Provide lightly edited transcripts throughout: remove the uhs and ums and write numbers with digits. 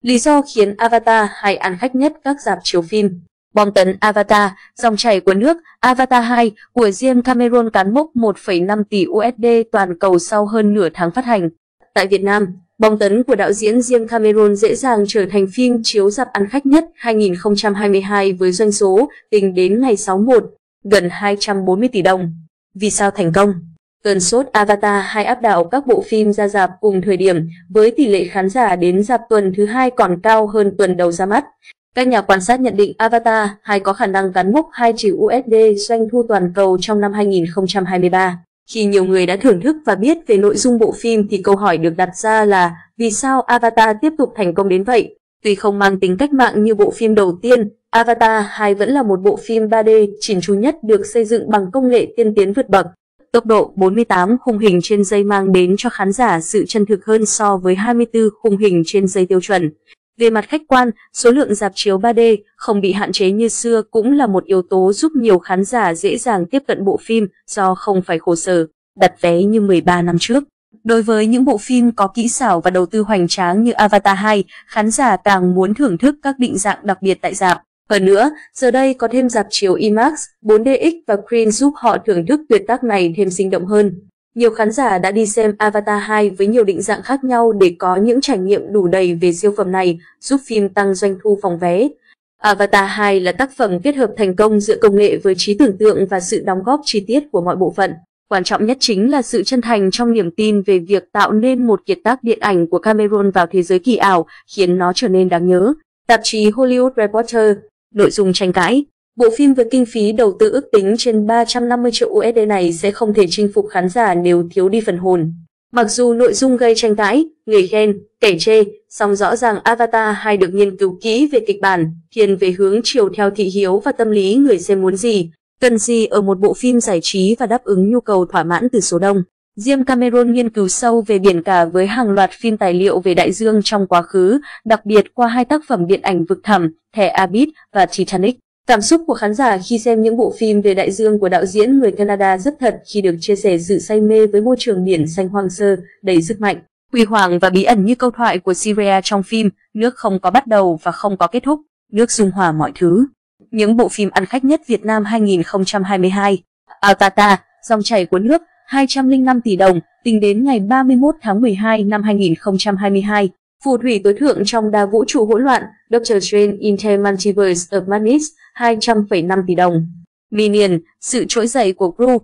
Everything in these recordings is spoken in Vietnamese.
Lý do khiến Avatar 2 ăn khách nhất các rạp chiếu phim. Bom tấn Avatar, dòng chảy của nước, Avatar 2 của James Cameron cán mốc 1,5 tỷ USD toàn cầu sau hơn nửa tháng phát hành. Tại Việt Nam, Bom tấn của đạo diễn James Cameron dễ dàng trở thành phim chiếu rạp ăn khách nhất 2022 với doanh số tính đến ngày 6/1 gần 240 tỷ đồng. Vì sao thành công? Cơn sốt Avatar 2 áp đảo các bộ phim ra rạp cùng thời điểm, với tỷ lệ khán giả đến rạp tuần thứ 2 còn cao hơn tuần đầu ra mắt. Các nhà quan sát nhận định Avatar 2 có khả năng cán mốc 2 tỷ USD doanh thu toàn cầu trong năm 2023. Khi nhiều người đã thưởng thức và biết về nội dung bộ phim thì câu hỏi được đặt ra là vì sao Avatar tiếp tục thành công đến vậy? Tuy không mang tính cách mạng như bộ phim đầu tiên, Avatar 2 vẫn là một bộ phim 3D chỉn chu nhất được xây dựng bằng công nghệ tiên tiến vượt bậc. Tốc độ 48 khung hình trên giây mang đến cho khán giả sự chân thực hơn so với 24 khung hình trên giây tiêu chuẩn. Về mặt khách quan, số lượng rạp chiếu 3D không bị hạn chế như xưa cũng là một yếu tố giúp nhiều khán giả dễ dàng tiếp cận bộ phim do không phải khổ sở đặt vé như 13 năm trước. Đối với những bộ phim có kỹ xảo và đầu tư hoành tráng như Avatar 2, khán giả càng muốn thưởng thức các định dạng đặc biệt tại rạp. Hơn nữa, giờ đây có thêm rạp chiếu IMAX, 4DX và Screen giúp họ thưởng thức tuyệt tác này thêm sinh động hơn. Nhiều khán giả đã đi xem Avatar 2 với nhiều định dạng khác nhau để có những trải nghiệm đủ đầy về siêu phẩm này, giúp phim tăng doanh thu phòng vé. Avatar 2 là tác phẩm kết hợp thành công giữa công nghệ với trí tưởng tượng và sự đóng góp chi tiết của mọi bộ phận. Quan trọng nhất chính là sự chân thành trong niềm tin về việc tạo nên một kiệt tác điện ảnh của Cameron vào thế giới kỳ ảo, khiến nó trở nên đáng nhớ. Tạp chí Hollywood Reporter. Nội dung tranh cãi. Bộ phim với kinh phí đầu tư ước tính trên 350 triệu USD này sẽ không thể chinh phục khán giả nếu thiếu đi phần hồn. Mặc dù nội dung gây tranh cãi, người khen, kẻ chê, song rõ ràng Avatar 2 được nghiên cứu kỹ về kịch bản, thiên về hướng chiều theo thị hiếu và tâm lý người xem muốn gì, cần gì ở một bộ phim giải trí và đáp ứng nhu cầu thỏa mãn từ số đông. James Cameron nghiên cứu sâu về biển cả với hàng loạt phim tài liệu về đại dương trong quá khứ, đặc biệt qua hai tác phẩm điện ảnh vực thẳm, The Abyss và Titanic. Cảm xúc của khán giả khi xem những bộ phim về đại dương của đạo diễn người Canada rất thật khi được chia sẻ sự say mê với môi trường biển xanh hoang sơ, đầy sức mạnh, huy hoàng và bí ẩn như câu thoại của Syria trong phim Nước không có bắt đầu và không có kết thúc, nước dung hòa mọi thứ. Những bộ phim ăn khách nhất Việt Nam 2022. Avatar, dòng chảy của nước, 205 tỷ đồng, tính đến ngày 31 tháng 12 năm 2022. Phù thủy tối thượng trong đa vũ trụ hỗn loạn, Doctor Strange in the Multiverse of Madness, 200,5 tỷ đồng. Minion, sự trỗi dậy của Gru,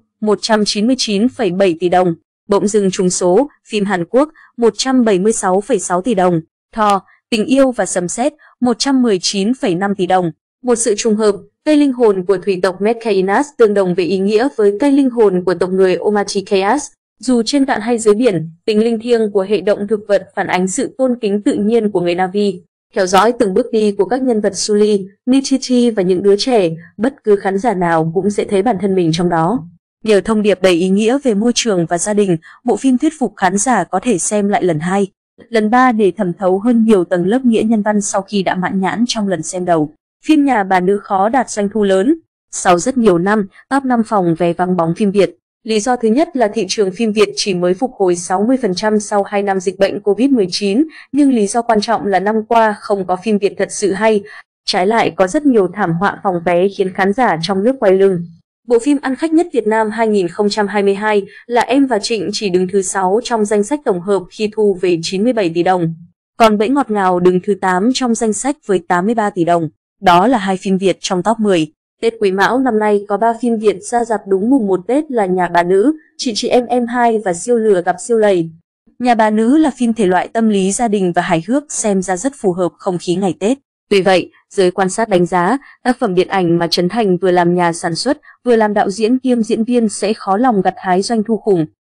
199,7 tỷ đồng. Bỗng dưng trúng số, phim Hàn Quốc, 176,6 tỷ đồng. Thor, tình yêu và sấm sét, 119,5 tỷ đồng. Một sự trùng hợp, cây linh hồn của thủy tộc Metkainas tương đồng về ý nghĩa với cây linh hồn của tộc người Omaticayas. Dù trên cạn hay dưới biển, tính linh thiêng của hệ động thực vật phản ánh sự tôn kính tự nhiên của người Na'vi. Theo dõi từng bước đi của các nhân vật Sully, Nititi và những đứa trẻ, bất cứ khán giả nào cũng sẽ thấy bản thân mình trong đó. Nhờ thông điệp đầy ý nghĩa về môi trường và gia đình, bộ phim thuyết phục khán giả có thể xem lại lần 2, lần 3 để thẩm thấu hơn nhiều tầng lớp nghĩa nhân văn sau khi đã mãn nhãn trong lần xem đầu. Phim Nhà bà nữ khó đạt doanh thu lớn. Sau rất nhiều năm, top 5 phòng vé vắng bóng phim Việt. Lý do thứ nhất là thị trường phim Việt chỉ mới phục hồi 60% sau 2 năm dịch bệnh Covid-19, nhưng lý do quan trọng là năm qua không có phim Việt thật sự hay. Trái lại có rất nhiều thảm họa phòng vé khiến khán giả trong nước quay lưng. Bộ phim ăn khách nhất Việt Nam 2022 là Em và Trịnh chỉ đứng thứ 6 trong danh sách tổng hợp khi thu về 97 tỷ đồng. Còn Bẫy ngọt ngào đứng thứ 8 trong danh sách với 83 tỷ đồng. Đó là hai phim Việt trong top 10. Tết Quý Mão năm nay có 3 phim Việt ra rạp đúng mùng 1 Tết là Nhà bà nữ, Chị em 2 và Siêu lừa gặp siêu lầy. Nhà bà nữ là phim thể loại tâm lý gia đình và hài hước xem ra rất phù hợp không khí ngày Tết. Tuy vậy, giới quan sát đánh giá, tác phẩm điện ảnh mà Trấn Thành vừa làm nhà sản xuất, vừa làm đạo diễn kiêm diễn viên sẽ khó lòng gặt hái doanh thu khủng.